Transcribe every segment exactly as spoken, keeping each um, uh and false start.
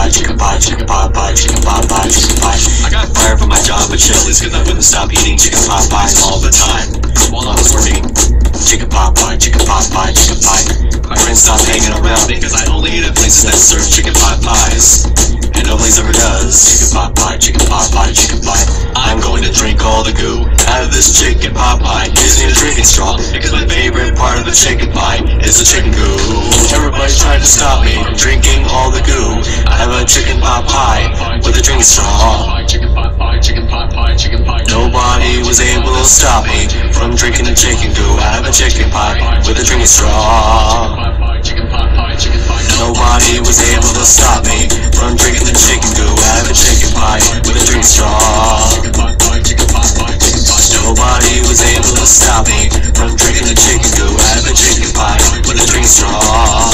pie, chicken pie, chicken pot pie, chicken pot pie, chicken pie. I got fired from my job at Chili's cause I wouldn't stop eating chicken pot pies all the time while I was working. Chicken pot pie, chicken pot pie, chicken pie. My friends stopped hanging around because I only eat at places that serve chicken pot pies, and no place ever does. Chicken pot pie, chicken pot pie, chicken pie. I'm going to drink all the goo out of this chicken pot pie. Using a drinking straw because my favorite part of the chicken pie is the chicken goo. Everybody's trying to stop me from drinking all the goo out of a chicken pot pie with a drinking straw. Nobody was able to stop me from drinking the chicken goo out of a chicken pie with a drinking straw. Nobody was able to stop me from drinking the chicken goo out of a chicken pie with a drinking straw. Nobody was able to stop me from drinking the chicken goo out of a chicken pie with a drinking straw.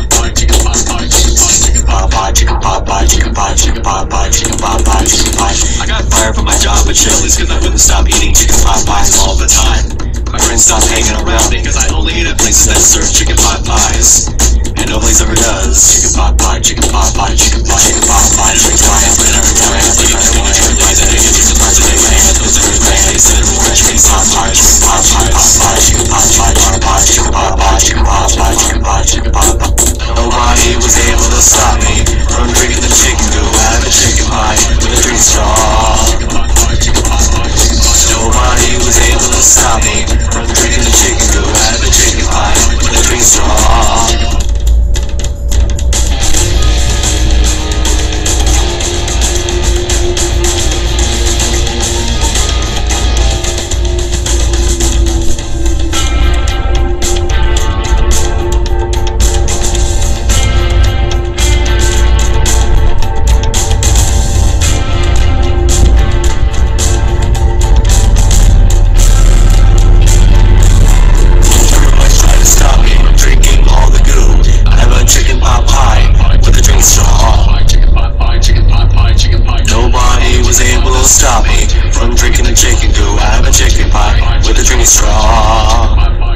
Pot pie, chicken pot pie, chicken pie, chicken pot pie, chicken pot pie, chicken pie. I got fired from my job at Chili's cause I wouldn't stop eating chicken pot pies all the time. My friends stopped hanging around because I only eat at places that serve chicken pot pies, and no place ever does. Chicken pot pie, chicken pot pie, chicken pie, chicken pot pie, chicken pie. Nobody was able to stop me from drinking the chicken goo out of a chicken pie with a drinking straw. Nobody was able to stop me from drinking the chicken goo out of a chicken pie with a drinking straw. Stop me from drinking the chicken goo out of a chicken pie with a drinking straw.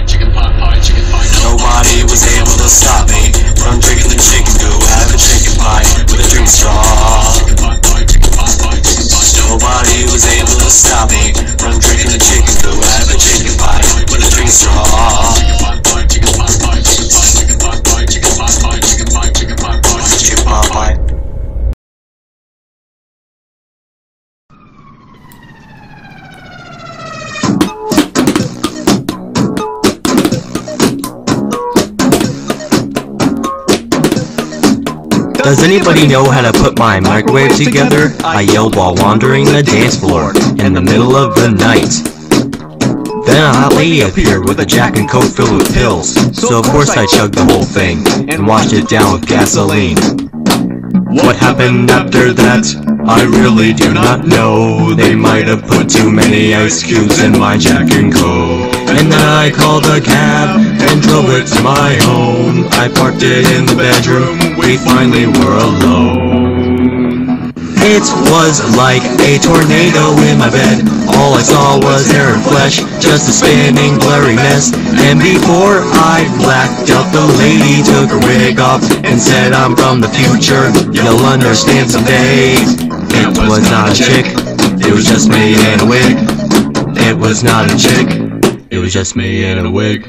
Nobody was able to stop me from drinking the chicken goo out of a chicken pie with a drinking straw. Nobody was able to stop me from drinking the chicken goo out of a chicken pie with a drinking straw. Chicken pot pie. Does anybody know how to put my microwave together? I yelled while wandering the dance floor in the middle of the night. Then a hot lady appeared with a Jack and Coke filled with pills, so of course I chugged the whole thing and washed it down with gasoline. What happened after that? I really do not know. They might have put too many ice cubes in my Jack and Coke. And then I called a cab and drove it to my home. I parked it in the bedroom, we finally were alone. It was like a tornado in my bed. All I saw was hair and flesh, just a spinning blurry mess. And before I blacked out, the lady took her wig off and said, I'm from the future, you'll understand someday. It was not a chick, it was just me in a wig. It was not a chick, it was just me in a wig.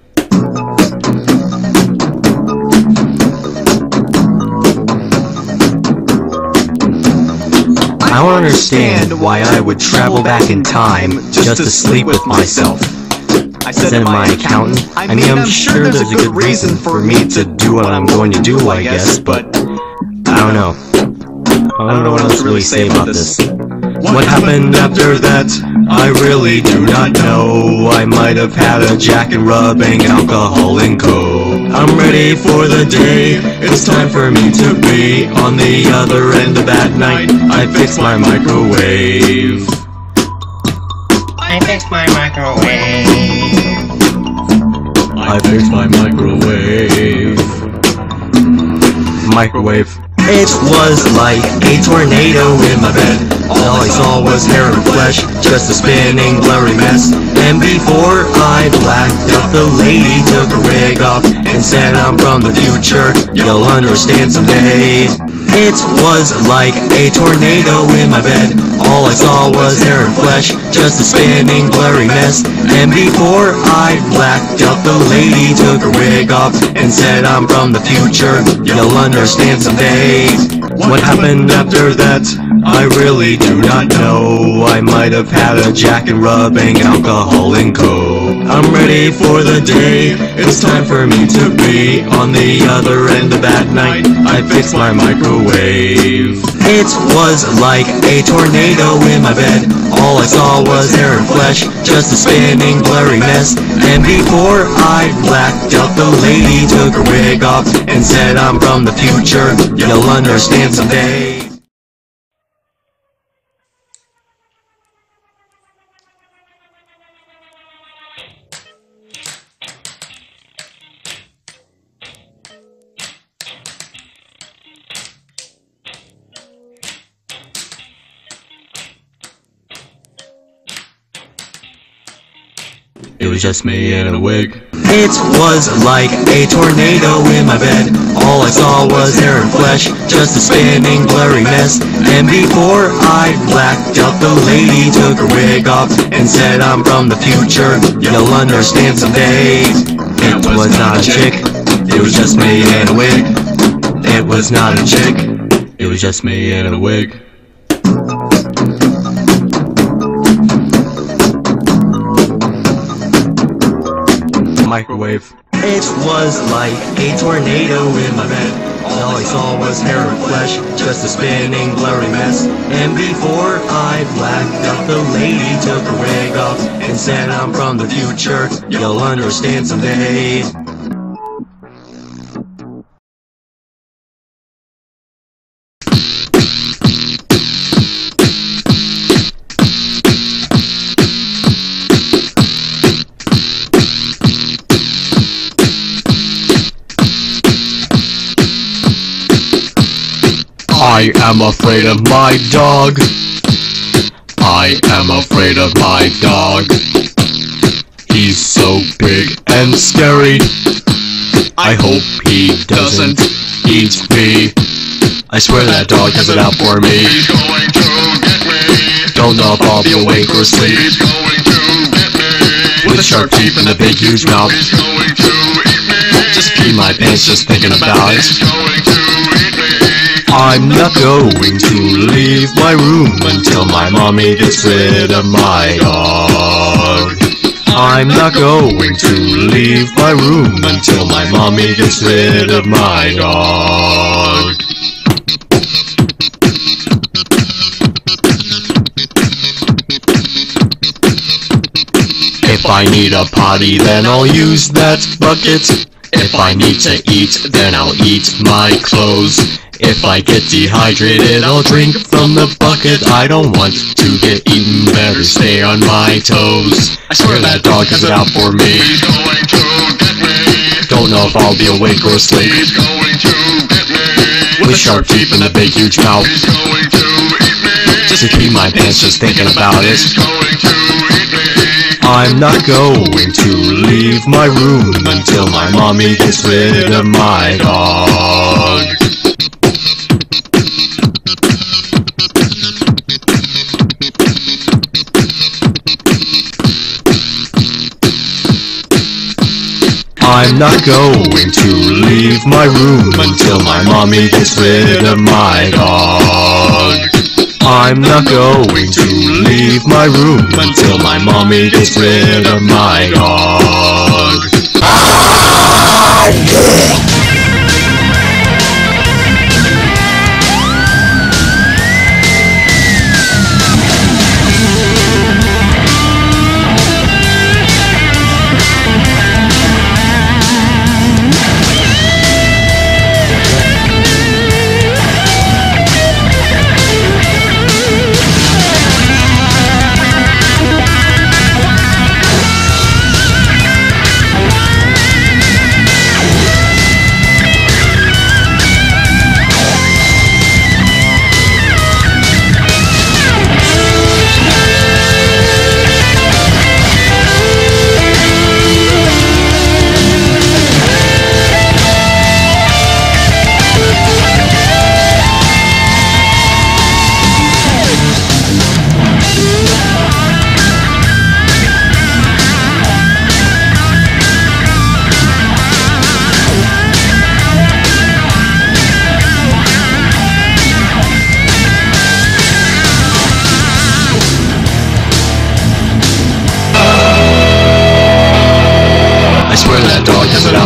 I don't understand why I would travel back in time just to sleep with myself. I said to my accountant, I mean, I'm sure there's a good reason for me to do what I'm going to do, I guess, but I don't know. I don't know what else to really say about this. What happened after that? I really do not know. I might have had a Jack and rubbing alcohol and coke. I'm ready for the day. It's time for me to be on the other end of that night. I fixed my microwave. I fixed my microwave. I fixed my microwave. Microwave. It was like a tornado in my bed. All I saw was hair and flesh, just a spinning blurry mess. And before I blacked out, the lady took her wig off and said, I'm from the future, you'll understand someday. It was like a tornado in my bed. All I saw was hair and flesh, just a spinning blurry mess. And before I blacked out, the lady took her wig off and said, I'm from the future, you'll understand someday. What happened after that? I really do not know. I might have had a jack and rubbing alcohol and coke. I'm ready for the day. It's time for me to be on the other end of that night. I fixed my microwave. It was like a tornado in my bed. All I saw was hair and flesh, just a spinning blurry mess. And before I blacked out, the lady took her wig off and said, I'm from the future, you'll understand someday. It was just me in a wig. It was like a tornado in my bed. All I saw was hair and flesh, just a spinning blurry mess. And before I blacked out, the lady took her wig off and said, I'm from the future, you'll understand someday. It was not a chick, it was just me in a wig. It was not a chick, It was just me in a wig. microwave. It was like a tornado in my bed. All I saw was hair and flesh, just a spinning blurry mess. And before I blacked out, the lady took her wig off and said, I'm from the future, you'll understand someday. I am afraid of my dog. I am afraid of my dog. He's so big and scary. I hope he doesn't eat me. I swear that dog has it out for me. He's going to get me. Don't know if I'll be awake or asleep. He's going to get me. With sharp teeth and a big huge mouth. He's going to eat me. Just pee my pants just thinking about it. He's going to eat me. I'm not going to leave my room until my mommy gets rid of my dog. I'm not going to leave my room until my mommy gets rid of my dog. If I need a potty, then I'll use that bucket. If I need to eat, then I'll eat my clothes. If I get dehydrated, I'll drink from the bucket. I don't want to get eaten, better stay on my toes. I swear that dog has it out for me. He's going to get me. Don't know if I'll be awake or asleep. He's going to get me. With sharp teeth and a big huge mouth. He's going to eat me. Just to pee my pants just thinking about it. He's going to eat me. I'm not going to leave my room until my mommy gets rid of my dog. I'm not going to leave my room until my mommy gets rid of my dog. I'm not going to leave my room until my mommy gets rid of my dog.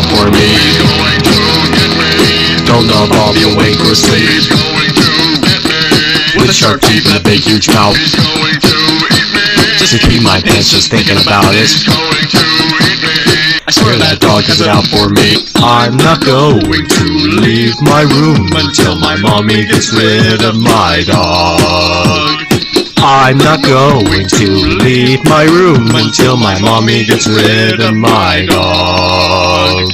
for me. He's going to get me. Don't know if I'll be awake or asleep. He's going to get me. With sharp teeth and a big huge mouth. He's going to eat me. Just to keep my pants just thinking about it. He's going to eat me. I swear that dog has it out for me. I'm not going to leave my room until my mommy gets rid of my dog. I'm not going to leave my room until my mommy gets rid of my dog.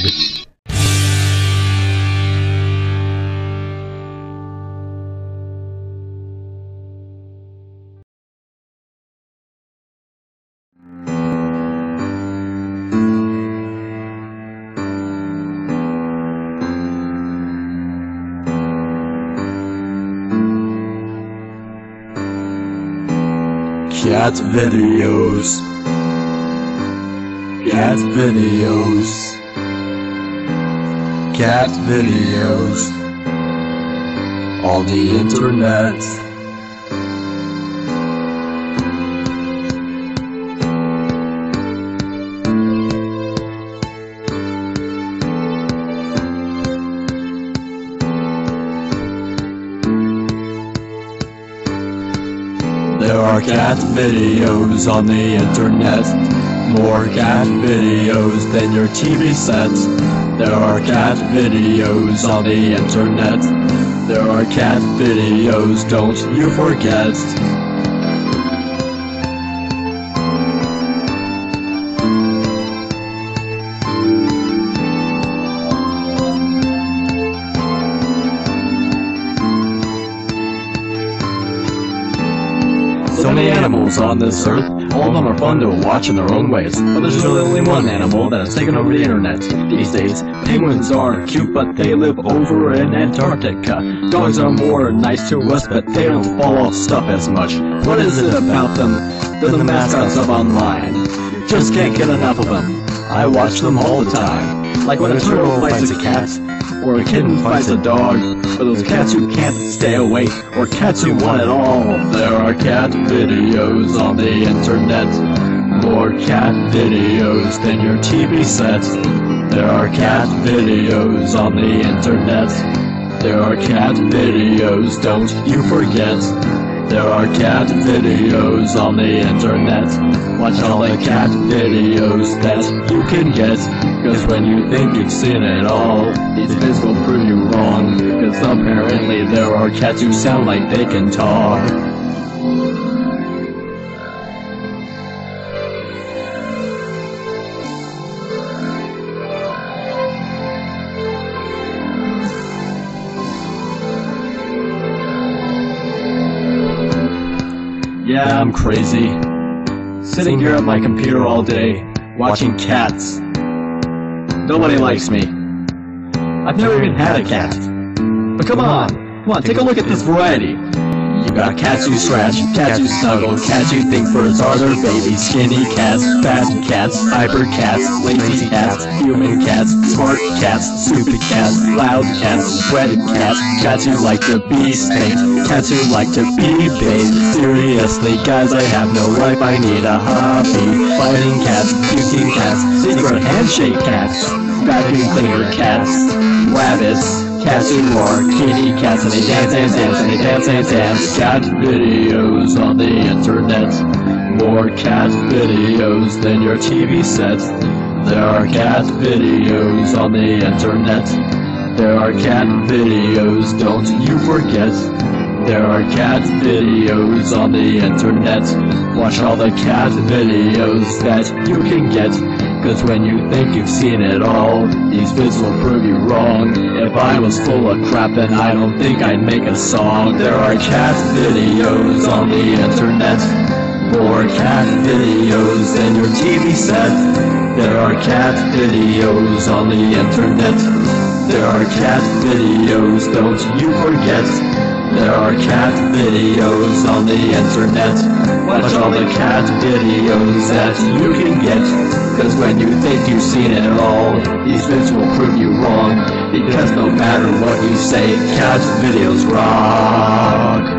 Cat videos. Cat videos. Cat videos. On the internet. There are cat videos on the internet. More cat videos than your T V set. There are cat videos on the internet. There are cat videos, don't you forget. So many animals on this earth, all of them are fun to watch in their own ways. But there's really only one animal that has taken over the internet these days. Penguins are cute, but they live over in Antarctica. Dogs are more nice to us, but they don't fall off stuff as much. What is it about them? They're the mascots of online. Just can't get enough of them. I watch them all the time. Like when a turtle fights a cat, or a kitten fights a dog, or those cats who can't stay awake, or cats who want it all. There are cat videos on the internet. More cat videos than your T V set. There are cat videos on the internet. There are cat videos, don't you forget. There are cat videos on the internet. Watch all the cat videos that you can get. Cause when you think you've seen it all, these vids will prove you wrong. Cause apparently there are cats who sound like they can talk. Yeah, I'm crazy. Sitting here at my computer all day, watching cats. Nobody likes me. I've never even had a cat. But come on, come on, take a look at this variety. You got cats who scratch, cats who snuggle, cats who think birds are their babies, skinny cats, fat cats, hyper cats, lazy cats, human cats, smart cats, stupid cats, loud cats, wedded cats, cats who like to be spanked, cats who like to be bathed. Seriously, guys, I have no life, I need a hobby. Fighting cats, puking cats, secret handshake cats, vacuum cleaner cats, rabbits, cats who are kitty cats, and they dance and dance and they dance and dance. Cat videos on the internet. More cat videos than your T V set. There are cat videos on the internet. There are cat videos, don't you forget. There are cat videos on the internet. Watch all the cat videos that you can get. Cause when you think you've seen it all, these vids will prove you wrong. If I was full of crap, then I don't think I'd make a song. There are cat videos on the internet. More cat videos than your T V set. There are cat videos on the internet. There are cat videos, don't you forget. There are cat videos on the internet. Watch all the cat videos that you can get. Cause when you think you've seen it all, these vids will prove you wrong. Because no matter what you say, cat videos rock.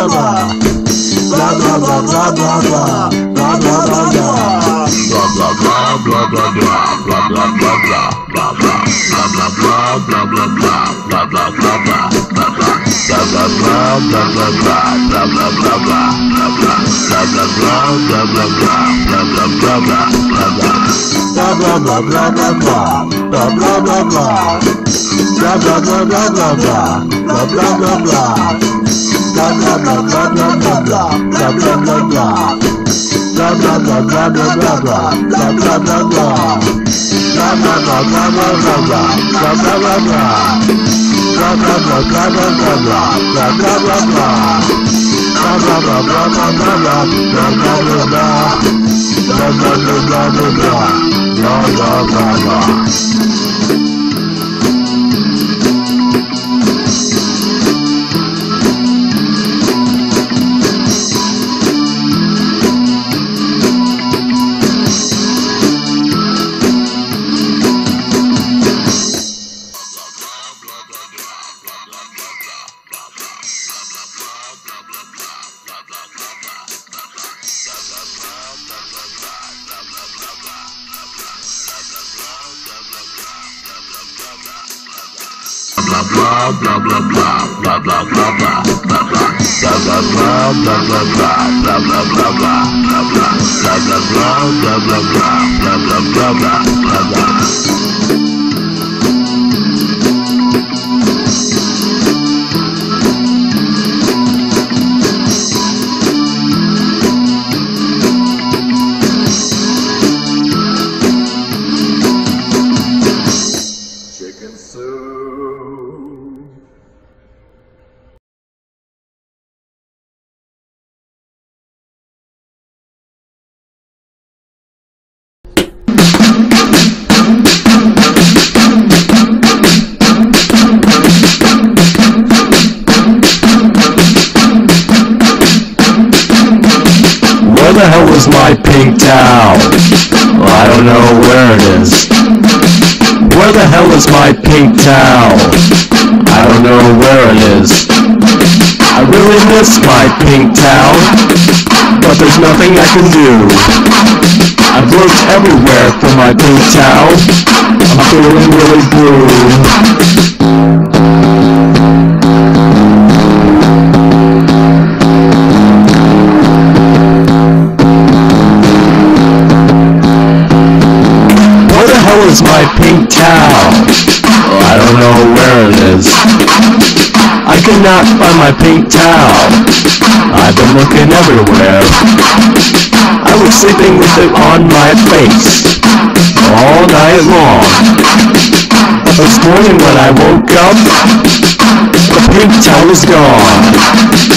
is my pink towel? I don't know where it is. Where the hell is my pink towel? I don't know where it is. I really miss my pink towel, but there's nothing I can do. I've looked everywhere for my pink towel. I'm feeling really blue. Is my pink towel? I don't know where it is. I cannot find my pink towel. I've been looking everywhere. I was sleeping with it on my face all night long. This morning when I woke up, the pink towel is gone.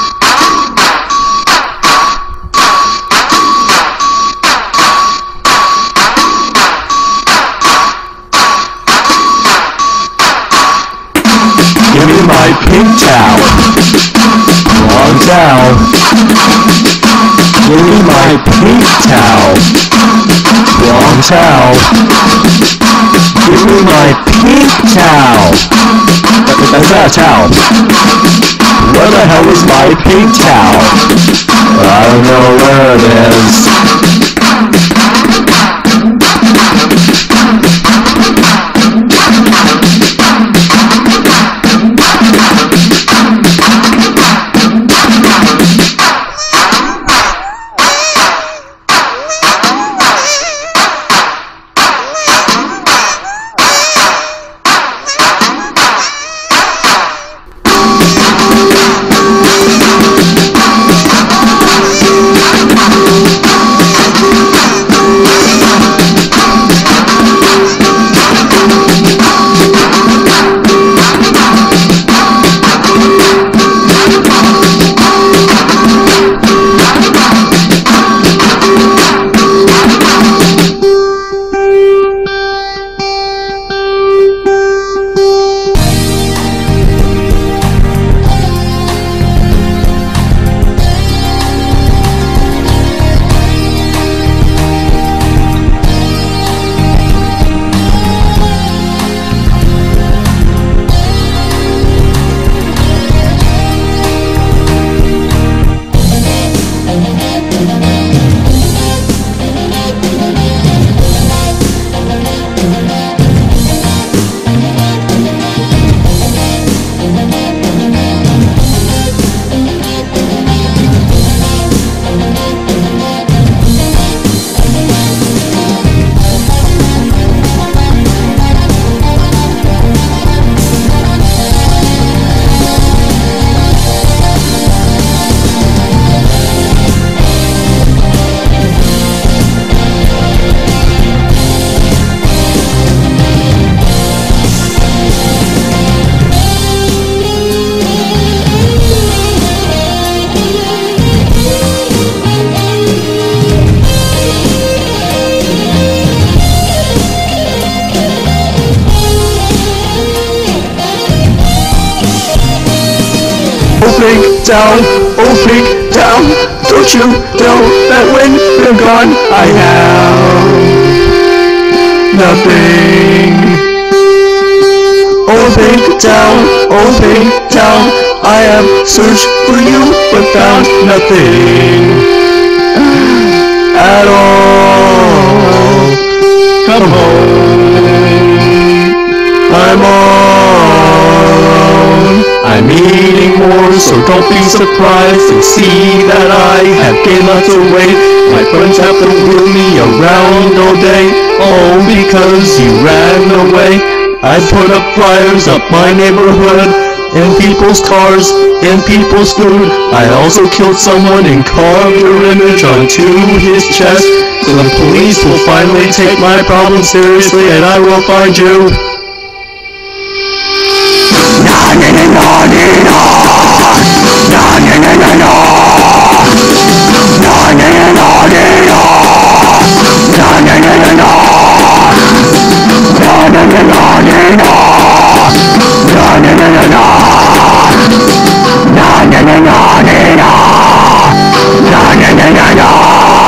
Give me my pink towel. Wrong towel. Give me my pink towel. Wrong towel. Give me my pink towel. That's not a towel. Where the hell is my pink towel? I don't know where it is. Oh pink towel, oh pink towel, don't you know that when you're gone I have nothing? Oh pink towel, oh pink towel, I have searched for you but found nothing at all. Come home, I'm on. I'm eating more, so don't be surprised to see that I have gained lots of weight. My friends have to wheel me around all day, all because you ran away. I put up flyers up my neighborhood, in people's cars, in people's food. I also killed someone and carved your image onto his chest. So the police will finally take my problem seriously and I will find you. No, no, no, no, no, no.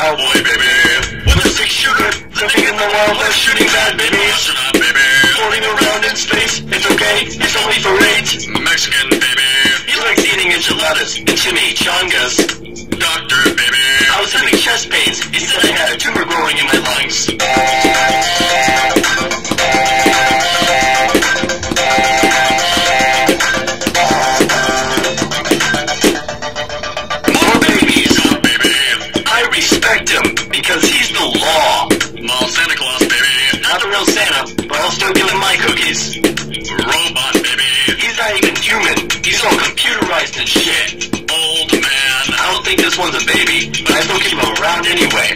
cowboy, baby. With a six shooter, living in the Wild West, shooting bad, baby. Listen up, baby. Floating around in space, it's okay, it's only for eight. Mexican, baby. He likes eating enchiladas and chimichangas. Doctor, baby. I was having chest pains. He said I had a tumor growing in my lungs. More babies, huh, baby? I respect him because he's the law. Well, Santa Claus, baby. Not the real Santa, but I'll still give him my cookies. Robot, baby. He's not even human. He's all computerized and shit. Old man. I don't think this one's a baby, but I still keep him around anyway.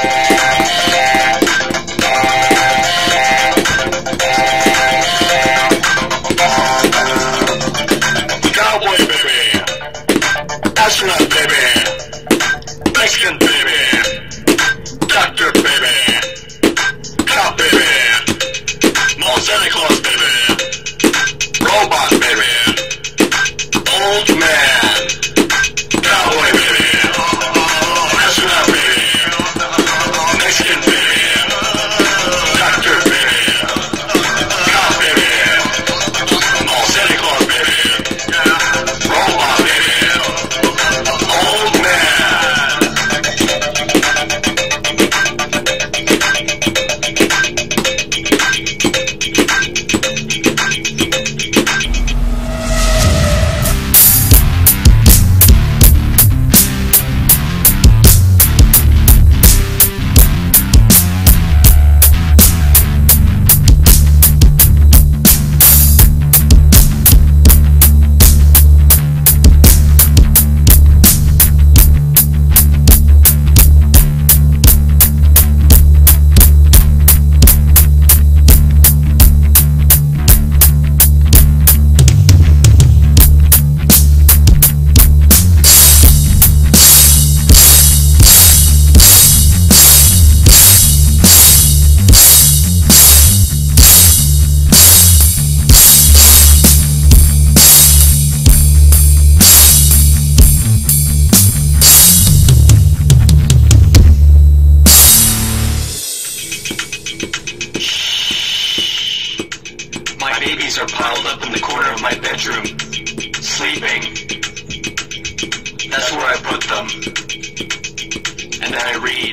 Cowboy, baby. Astronaut, baby. Mexican, baby. Doctor, baby. Cop, baby. Mall Santa Claus, baby. Robot, baby. Old man. Cowboy, baby. Astronaut, baby. Mexican, baby. Doctor, baby. Cop, baby. Mall Santa Claus, baby. Robot, baby. Old man. My babies are piled up in the corner of my bedroom, sleeping. That's where I put them. And then I read.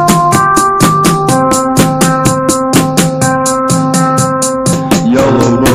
Yellow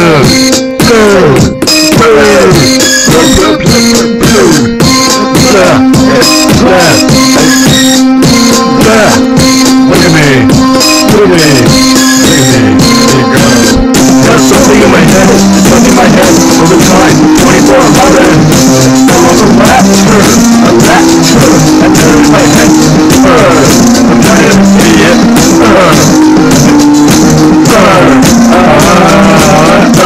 Look at me. Look at me. Look at me. Hey girl. Got something in my head. It's stuck in my head all the time. twenty-four eleven. I'm on a rapture. A rapture. And then in my head. Uh, I'm kind of an idiot. Uh, uh, uh, uh,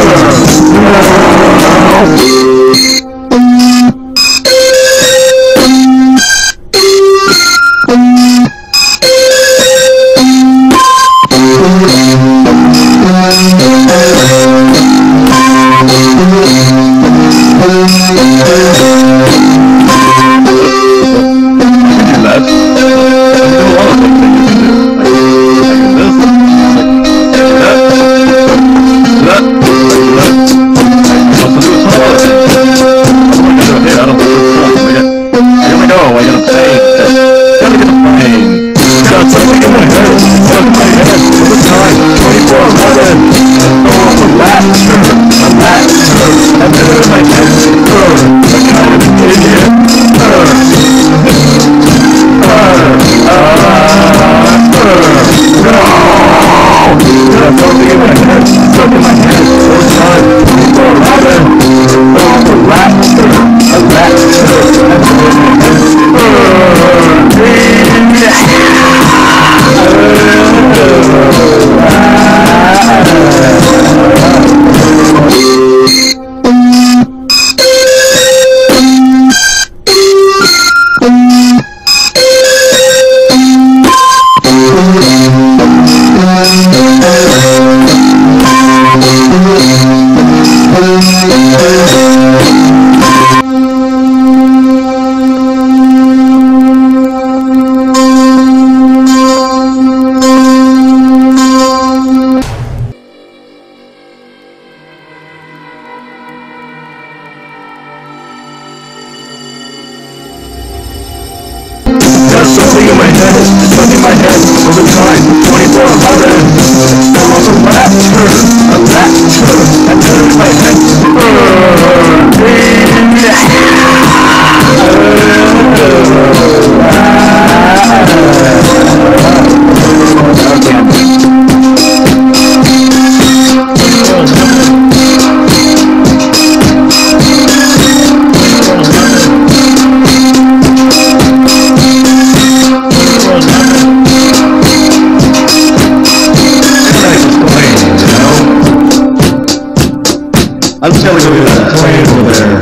I'm just gonna go get that plane over there.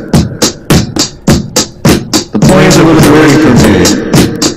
The plane's over there waiting for me.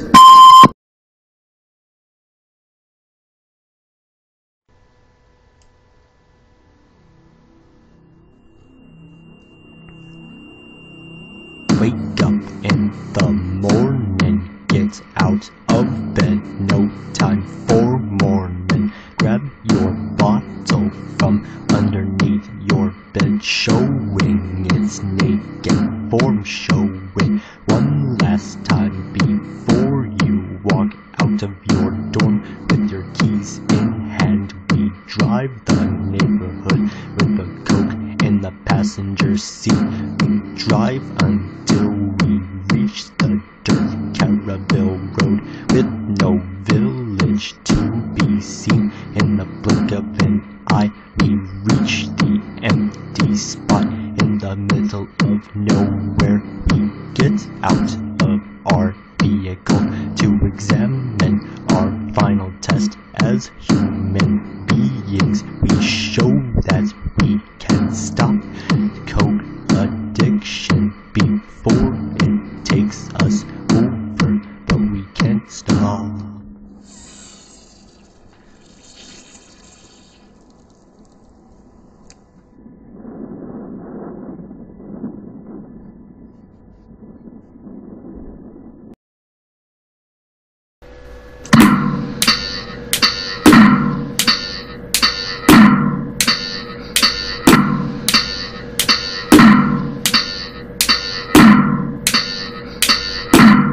Wake up in the morning, get out of bed, no time for mourning. Grab your bottle from underneath your bed, showing its naked form, showing one last time before you walk out of your dorm with your keys in hand. We drive the neighborhood with a Coke in the passenger seat. We drive until we reach the dirt Caravelle Road with no village to be seen. In the blink of an eye, we reach the empty spot in the middle of nowhere. We get out of our vehicle to examine our final test as human beings. We show that we can stop coke addiction before it takes us over, but we can't stop.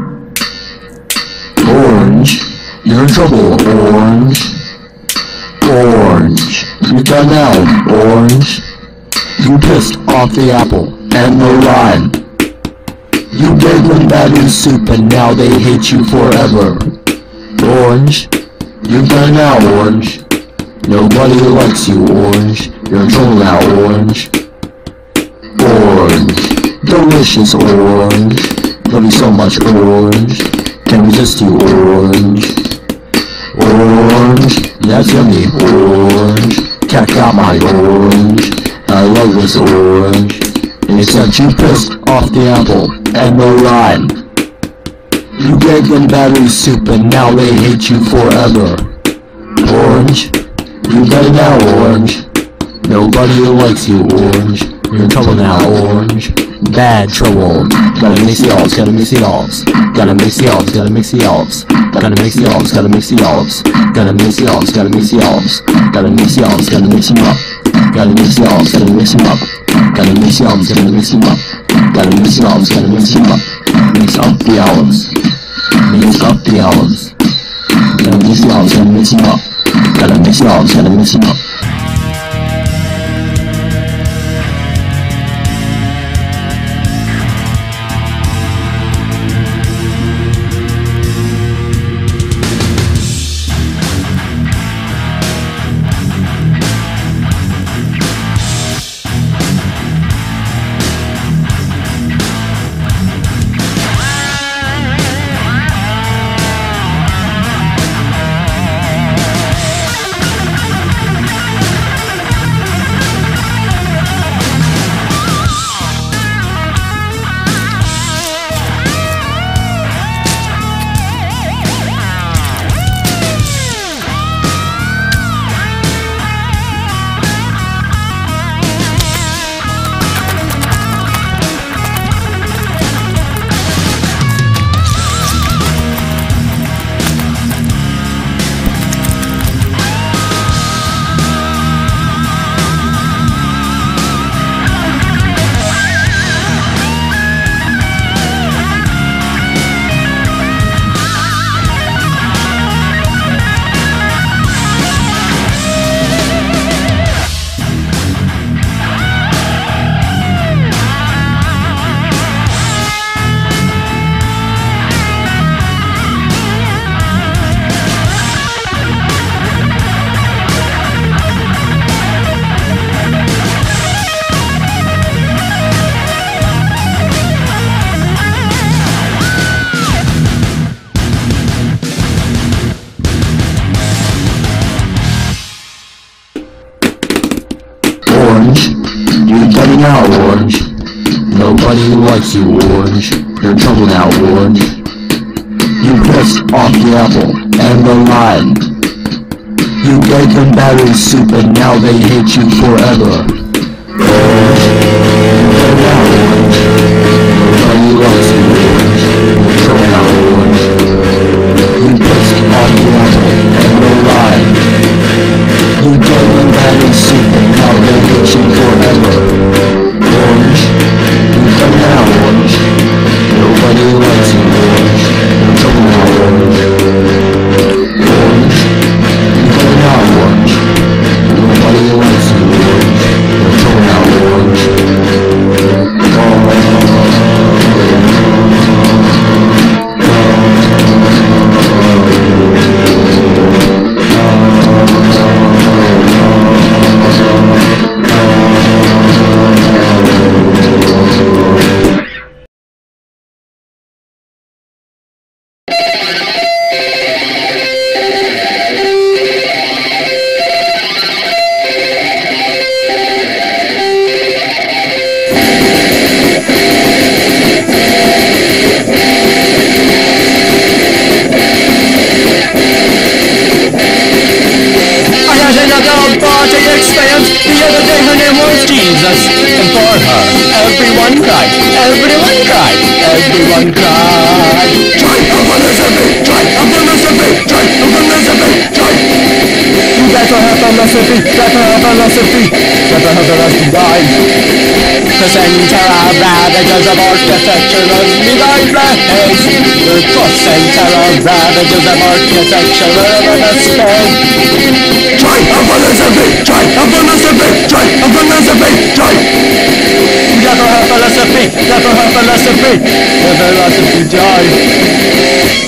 Orange, you're in trouble, Orange. Orange. You done now, orange. You pissed off the apple and the lime. You gave them battery soup and now they hate you forever. Orange. You done now, orange. Nobody likes you, orange. You're in trouble now, orange. Orange. Delicious orange. Love you so much, orange. Can't resist you, orange. Orange. That's yummy, orange. Cat got my orange. I love this orange. Except you pissed off the apple and the lime. You gave them battery soup and now they hate you forever. Orange. You better now, orange. Nobody likes you, orange. You're in trouble now, orange. Bad trouble. Gotta mix the olives, gotta mix the olives. Gotta mix the olives, gotta mix the olives. Gotta mix the olives, gotta mix the olives. Gotta mix the olives, gotta mix the olives. Gotta mix the olives, gotta mix them up. Gotta mix the olives, gotta mix them up. Gotta mix the olives, gotta mix them up. Gotta mix the olives, gotta mix them up. Mix up the olives. Mix up the olives. Gotta mix the olives, gotta mix them up. Gotta mix the olives, gotta mix them up. Orange. You better now, orange. Nobody likes you, orange. You're in trouble now, orange. You pissed off the apple and the lime. You gave them battery soup and now they hate you forever. Orange. You better now, orange. Nobody likes you, orange. You're in trouble now, orange. You pissed off the apple and the lime. You gave them battery soup and now they hate you forever. Orange. You better now, orange. Nobody likes you, orange. You're in trouble now, orange. Orange. You better now, orange. Nobody likes you, orange. You're in trouble now, orange. And for her, everyone cried, everyone cried, everyone cried. Joy of the Mississippi! Joy of the Mississippi! Joy of the Mississippi! Joy! You got to have a recipe, got to have a recipe, got to have a recipe, guys. The center of ravages of architecture of midnight rays. The center of ravages of architecture of the storm. Joy of philosophy, joy of philosophy, joy of philosophy, joy. Never have philosophy, never have philosophy, never philosophy joy.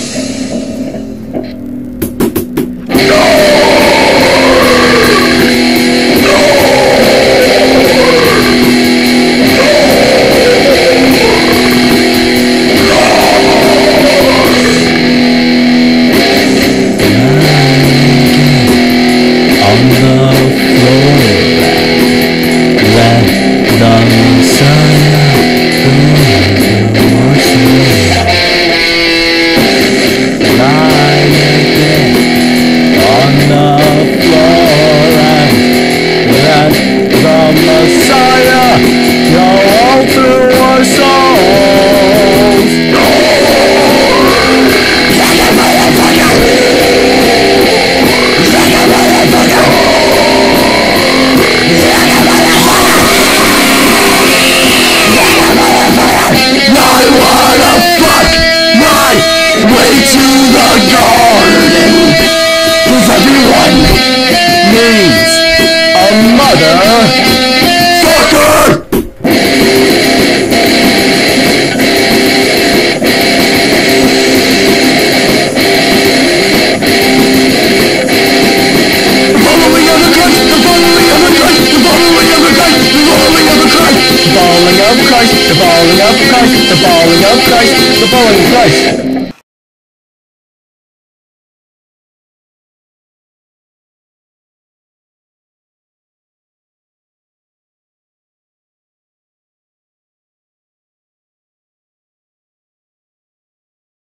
Way to the goal!